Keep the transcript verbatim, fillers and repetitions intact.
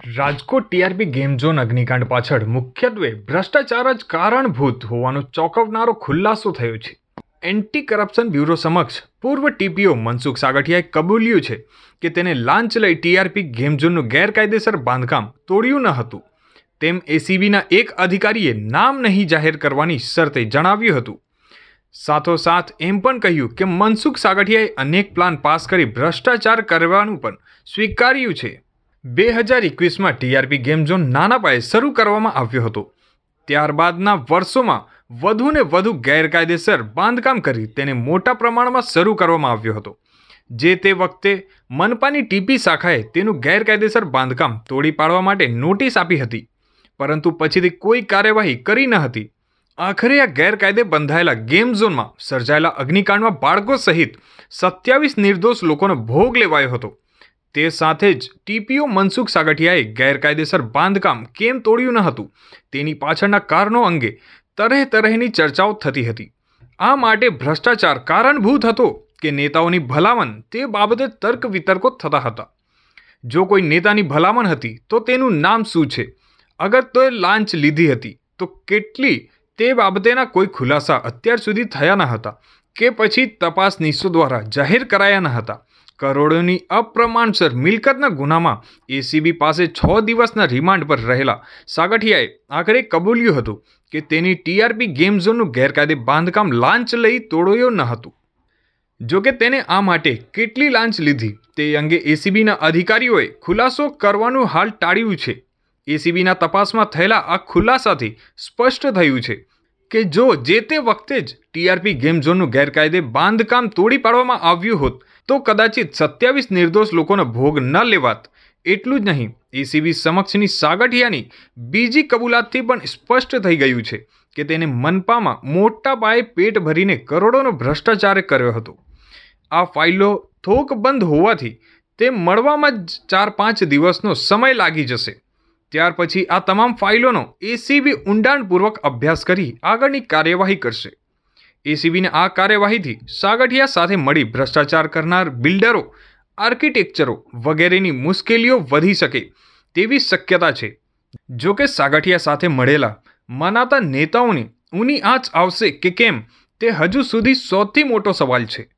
Rajkot TRP game zone અગ્નિકાંડ પાછળ મુખ્યત્વે ભ્રષ્ટાચાર જ કારણભૂત હોવાનો ચોંકાવનારો ખુલાસો થયો છે. એન્ટી કરપ્શન બ્યુરો સમક્ષ પૂર્વ ટીપીઓ મનસુખ સાગઠિયાએ કબૂલ્યું છે કે તેને લાંચ લઈ ટીઆરપી ગેમ ઝોનનું ગેરકાયદેસર બાંધકામ તોડ્યું ન હતું તેમ એસીબીના એક અધિકારીએ નામ નહીં જાહેર કરવાની શરતે જણાવ્યું હતું. સાથોસાથ એમ પણ કહ્યું કે મનસુખ સાગઠિયાએ અનેક પ્લાન પાસ કરી ભ્રષ્ટાચાર કરવાનું પણ સ્વીકાર્યું છે. બે હજાર એકવીસમાં ટીઆરપી ગેમ ઝોન નાના પાયે શરૂ કરવામાં આવ્યો હતો. ત્યારબાદના વર્ષોમાં વધુને વધુ ગેરકાયદેસર બાંધકામ કરી તેને મોટા પ્રમાણમાં શરૂ કરવામાં આવ્યો હતો. જે તે વખતે મનપાની ટીપી શાખાએ તેનું ગેરકાયદેસર બાંધકામ તોડી પાડવા માટે નોટિસ આપી હતી, પરંતુ પછીથી કોઈ કાર્યવાહી કરી ન હતી. આખરે આ ગેરકાયદે બંધાયેલા ગેમ ઝોનમાં સર્જાયેલા અગ્નિકાંડમાં બાળકો સહિત સત્યાવીસ નિર્દોષ લોકોનો ભોગ લેવાયો હતો. તે સાથે જ ટીપીઓ મનસુખ સાગઠિયાએ ગેરકાયદેસર બાંધકામ કેમ તોડ્યું ન હતું તેની પાછળના કારણો અંગે તરહ તરહની ચર્ચાઓ થતી હતી. આ માટે ભ્રષ્ટાચાર કારણભૂત હતો કે નેતાઓની ભલામણ તે બાબતે તર્ક વિતર્કો થતા હતા. જો કોઈ નેતાની ભલામણ હતી તો તેનું નામ શું છે, અગર તે લાંચ લીધી હતી તો કેટલી, તે બાબતેના કોઈ ખુલાસા અત્યાર સુધી થયા ન હતા કે પછી તપાસનીશો દ્વારા જાહેર કરાયા ન હતા. કરોડોની અપ્રમાણસર મિલકતના ગુનામાં એસીબી પાસે છ દિવસના રિમાન્ડ પર રહેલા સાગઠિયાએ આખરે કબૂલ્યું હતું કે તેની ટીઆરપી ગેમ ઝોનનું ગેરકાયદે બાંધકામ લાંચ લઈ તોડ્યું ન હતું. જોકે તેને આ માટે કેટલી લાંચ લીધી તે અંગે એસીબીના અધિકારીઓએ ખુલાસો કરવાનું હાલ ટાળ્યું છે. એસીબીના તપાસમાં થયેલા આ ખુલાસાથી સ્પષ્ટ થયું છે કે જો જે તે વખતે જ ટીઆરપી ગેમ ઝોનનું ગેરકાયદે બાંધકામ તોડી પાડવામાં આવ્યું હોત તો કદાચિત સત્યાવીસ નિર્દોષ લોકોનો ભોગ ન લેવાત. એટલું જ નહીં, એસીબી સમક્ષની સાગઠિયાની બીજી કબૂલાતથી પણ સ્પષ્ટ થઈ ગયું છે કે તેને મનપામાં મોટા પાયે પેટ ભરીને કરોડોનો ભ્રષ્ટાચાર કર્યો હતો. આ ફાઇલો થોકબંધ હોવાથી તે મળવામાં જ ચાર પાંચ દિવસનો સમય લાગી જશે. ત્યાર પછી આ તમામ ફાઇલોનો એસીબી ઊંડાણપૂર્વક અભ્યાસ કરી આગળની કાર્યવાહી કરશે. એસીબીને આ કાર્યવાહીથી સાગઠિયા સાથે મળી ભ્રષ્ટાચાર કરનાર બિલ્ડરો, આર્કિટેક્ચરો વગેરેની મુશ્કેલીઓ વધી શકે તેવી શક્યતા છે. જો કે સાગઠિયા સાથે મળેલા મનાતા નેતાઓને ઊની આંચ આવશે કે કેમ તે હજુ સુધી સૌથી મોટો સવાલ છે.